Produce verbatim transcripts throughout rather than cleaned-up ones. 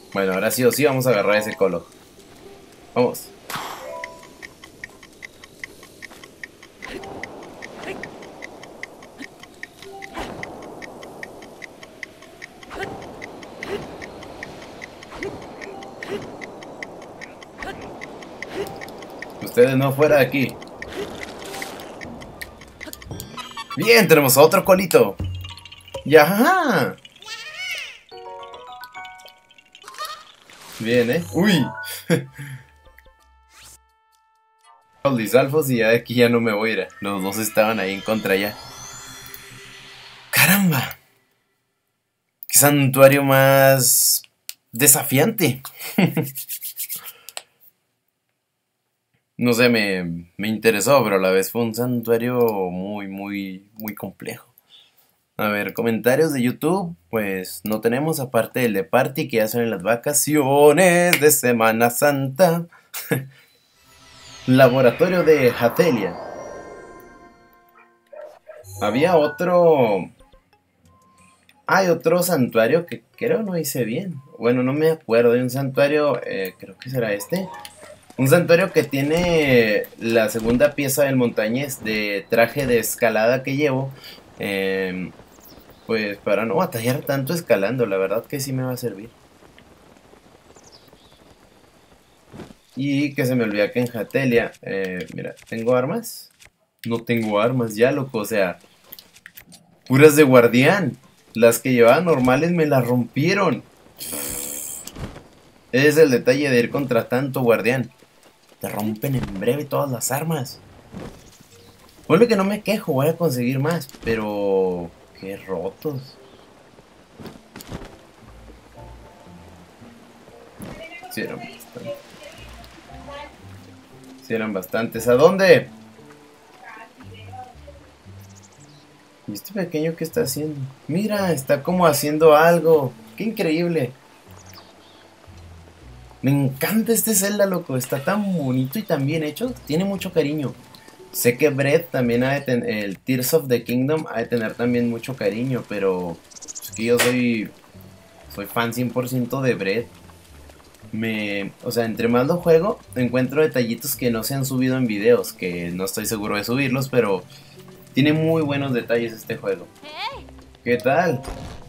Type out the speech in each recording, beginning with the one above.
Bueno, ahora sí o sí vamos a agarrar ese colo. Vamos. Ustedes no fuera de aquí. Bien, tenemos a otro colito. ¡Ya! Bien, ¿eh? ¡Uy! Los Lizalfos y ya de aquí ya no me voy a ir. Los dos estaban ahí en contra ya. ¡Caramba! ¡Qué santuario más desafiante! No sé, me, me interesó, pero a la vez fue un santuario muy, muy, muy complejo. A ver, comentarios de YouTube, pues no tenemos, aparte del de Party que hacen en las vacaciones de Semana Santa. Laboratorio de Hatelia. Había otro... Hay otro santuario que creo no hice bien. Bueno, no me acuerdo. Hay un santuario, eh, creo que será este. Un santuario que tiene la segunda pieza del montañés de traje de escalada que llevo. Eh, pues para no batallar tanto escalando, la verdad que sí me va a servir. Y que se me olvida que en Hatelia, eh, mira, ¿tengo armas? No tengo armas ya, loco, o sea, puras de guardián. Las que llevaba normales me las rompieron. Ese es el detalle de ir contra tanto guardián. Te rompen en breve todas las armas. Vuelve que no me quejo, voy a conseguir más, pero... qué rotos. Sí eran bastantes. Sí eran bastantes. ¿A dónde? ¿Y este pequeño qué está haciendo? Mira, está como haciendo algo. ¡Qué increíble! Me encanta este Zelda, loco. Está tan bonito y tan bien hecho. Tiene mucho cariño. Sé que Breath también ha de tener... El Tears of the Kingdom ha de tener también mucho cariño, pero... es que yo soy... soy fan cien por ciento de Breath. Me... o sea, entre más lo juego, encuentro detallitos que no se han subido en videos. Que no estoy seguro de subirlos, pero... tiene muy buenos detalles este juego. ¿Qué tal?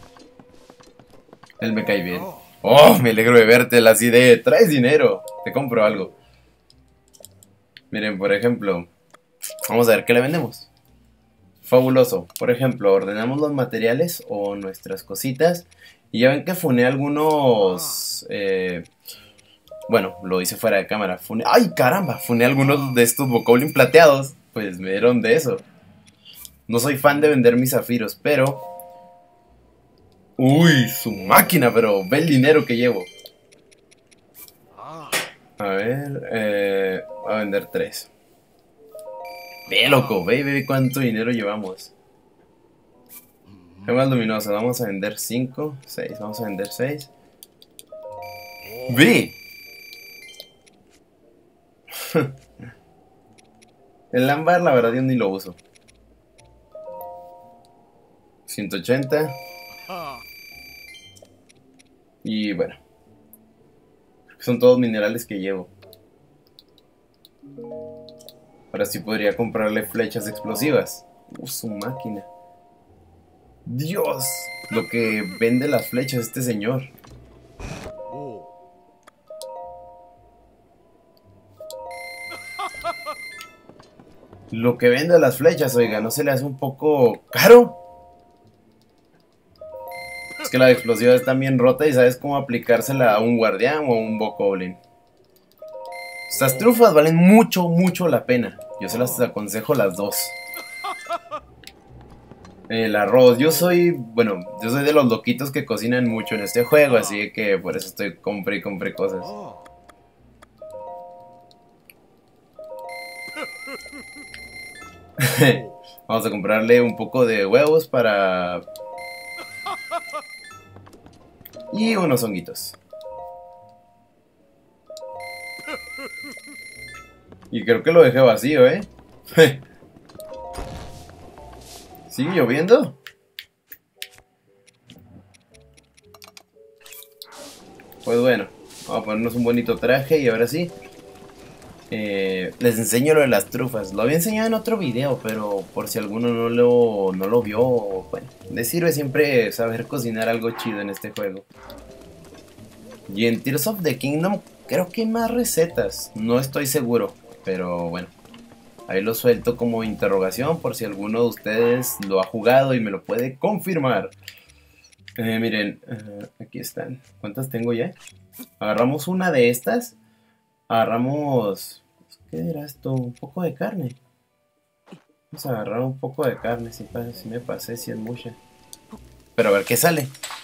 Él me cae bien. Oh, me alegro de verte, así de... traes dinero, te compro algo. Miren, por ejemplo... vamos a ver qué le vendemos. Fabuloso. Por ejemplo, ordenamos los materiales o nuestras cositas. Y ya ven que funé algunos... Eh, bueno, lo hice fuera de cámara. Funé, ¡ay, caramba! Funé algunos de estos Bokoblin plateados. Pues me dieron de eso. No soy fan de vender mis zafiros, pero... uy, su máquina, pero ve el dinero que llevo. A ver, eh, voy a vender tres. Ve, loco, ve, ve cuánto dinero llevamos. Gemas luminosas, vamos a vender cinco, seis, vamos a vender seis. ¡Ve! El ámbar, la verdad, yo ni lo uso. ciento ochenta. Y bueno, son todos minerales que llevo. Ahora sí podría comprarle flechas explosivas. Uh, su máquina. Dios, lo que vende las flechas este señor. Lo que vende las flechas, oiga, ¿no se le hace un poco caro? Es que la explosiva está bien rota y sabes cómo aplicársela a un guardián o a un bokoblin. Estas trufas valen mucho, mucho la pena. Yo se las aconsejo las dos. El arroz, yo soy, bueno, yo soy de los loquitos que cocinan mucho en este juego, así que por eso estoy compré y compré cosas. Vamos a comprarle un poco de huevos para... y unos honguitos. Y creo que lo dejé vacío, ¿eh? ¿Sigue lloviendo? Pues bueno, vamos a ponernos un bonito traje y ahora sí. Eh, les enseño lo de las trufas. Lo había enseñado en otro video, pero por si alguno no lo, no lo vio, bueno, les sirve siempre saber cocinar algo chido en este juego. Y en Tears of the Kingdom creo que hay más recetas, no estoy seguro, pero bueno. Ahí lo suelto como interrogación por si alguno de ustedes lo ha jugado y me lo puede confirmar. Eh, miren, uh, aquí están. ¿Cuántas tengo ya? Agarramos una de estas. Agarramos... ¿Qué era esto? Un poco de carne. Vamos a agarrar un poco de carne, si, si me pasé, si es mucha. Pero a ver qué sale.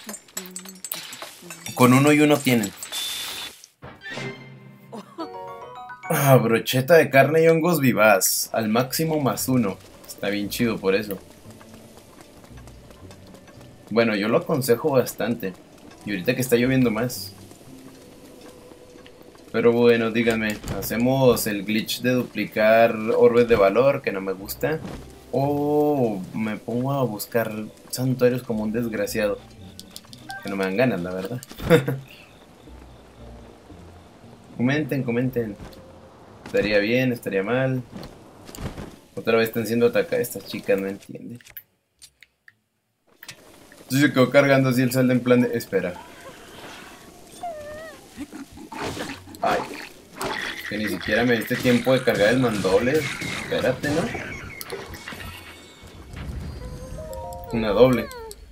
Con uno y uno tienen. Ah, brocheta de carne y hongos vivaz. Al máximo más uno. Está bien chido por eso. Bueno, yo lo aconsejo bastante. Y ahorita que está lloviendo más. Pero bueno, díganme. ¿Hacemos el glitch de duplicar orbes de valor? Que no me gusta. O me pongo a buscar santuarios como un desgraciado. Que no me dan ganas, la verdad. Comenten, comenten. Estaría bien, estaría mal. Otra vez están siendo atacadas estas chicas, no entienden. Entonces se quedó cargando así el saldo en plan de... Espera. Ay. Que ni siquiera me diste tiempo de cargar el mandoble. Espérate, ¿no? Una doble.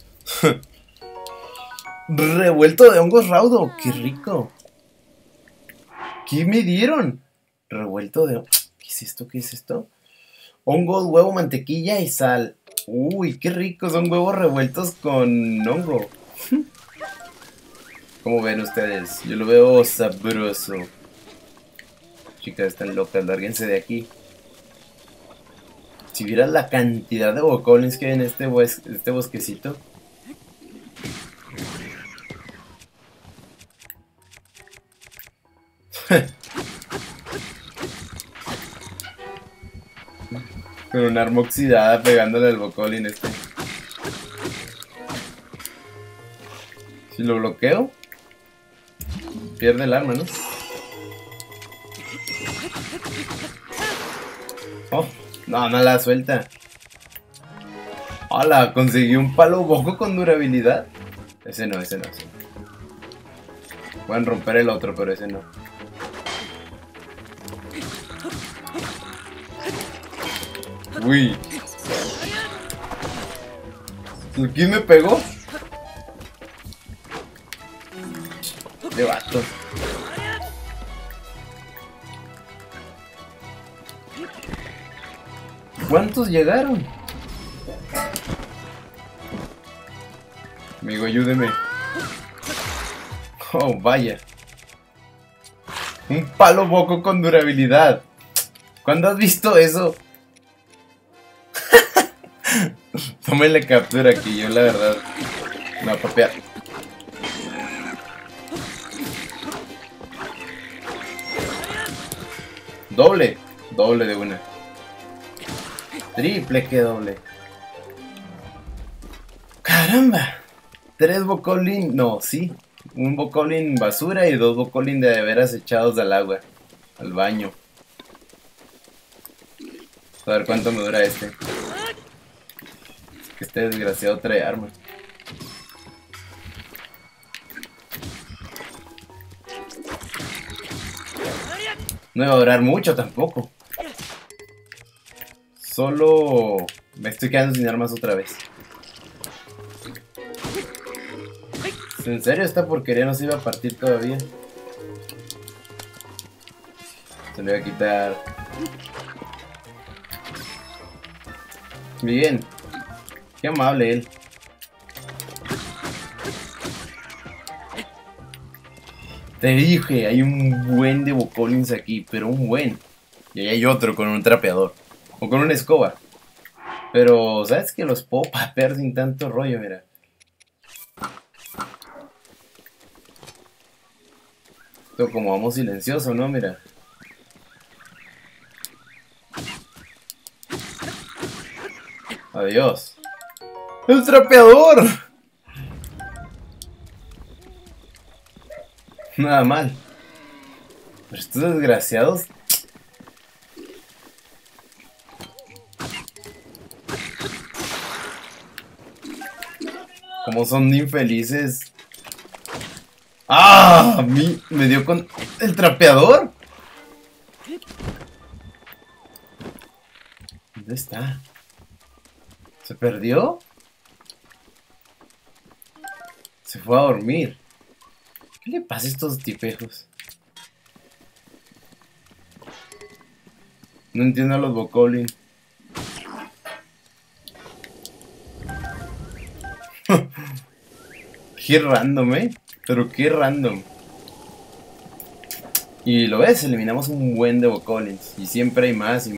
Revuelto de hongos raudo. ¡Qué rico! ¿Qué me dieron? Revuelto de... ¿Qué es esto? ¿Qué es esto? Hongos, huevo, mantequilla y sal. Uy, qué rico. Son huevos revueltos con hongo. ¿Cómo ven ustedes? Yo lo veo sabroso. Chicas, están locas. Lárguense de aquí. Si vieras la cantidad de bocolins que hay en este, bos este bosquecito. Con un arma oxidada pegándole al bocolin este. Si lo bloqueo, pierde el arma, ¿no? Oh, no, no la suelta. Hola, conseguí un palo boco con durabilidad. Ese no, ese no, ese no. Pueden romper el otro, pero ese no. Uy. ¿Quién me pegó? De vato. ¿Cuántos llegaron? Amigo, ayúdeme. Oh, vaya. Un palo boco con durabilidad. ¿Cuándo has visto eso? Tómenle captura aquí, yo la verdad me voy a papear. Doble, doble de una. Triple que doble. ¡Caramba! Tres bocolín, no, sí. Un bocolín basura y dos bocolín de veras echados al agua. Al baño. A ver cuánto me dura este. Que este desgraciado trae arma. No va a durar mucho tampoco. Solo me estoy quedando sin armas otra vez. ¿En serio esta porquería no se iba a partir todavía? Se le voy a quitar. Bien. Qué amable él. Te dije, hay un buen de bocolins aquí, pero un buen. Y ahí hay otro con un trapeador. O con una escoba. Pero, ¿sabes que los puedo papear sin tanto rollo? Mira. Esto como vamos silencioso, ¿no? Mira. Adiós. ¡El trapeador! Nada mal. Pero estos desgraciados... Como son infelices. ¡Ah! A mí me dio con el trapeador. ¿Dónde está? ¿Se perdió? Se fue a dormir. ¿Qué le pasa a estos tipejos? No entiendo a los Bokolin. Qué random, eh. Pero qué random. Y lo ves, eliminamos un buen de Bokolins. Y siempre hay más y